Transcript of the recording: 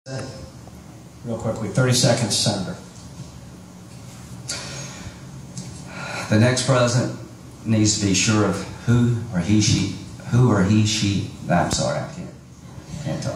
Real quickly, 30 seconds, Senator. The next president needs to be sure of who or he, she, I'm sorry, I can't talk.